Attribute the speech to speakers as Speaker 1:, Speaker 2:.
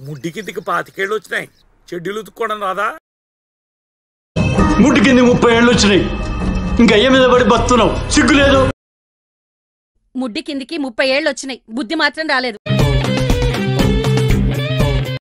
Speaker 1: ముడ్డి కిందికి 25 ఏళ్ళు వచ్చినాయి, చెడ్డీలు ఉతుక్కోవడం రాదా?
Speaker 2: ముడ్డి కింద 30 ఏళ్ళు వచ్చినాయి, ఇంకా అయ్య మీద పడి బతున్నావు, సిగ్గులేదు.
Speaker 3: ముడ్డి కిందికి 30 ఏళ్ళు వచ్చినాయి, బుద్ధి మాత్రం రాలేదు.